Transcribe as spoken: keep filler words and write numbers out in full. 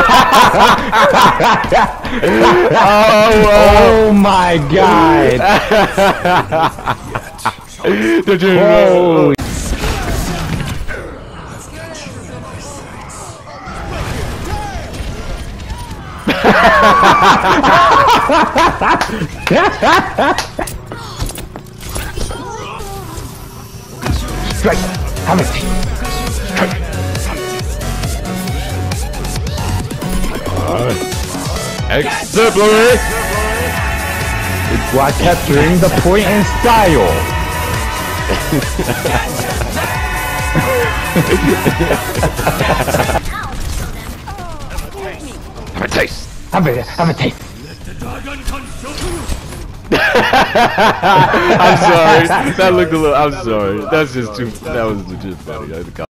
oh, oh my god! Holy. Strike! Have it! Strike! Uh, exemplary! While capturing the point in style! Have a taste! Have a, have a taste! I'm sorry. That looked a little. I'm sorry. That's just too. That was legit funny.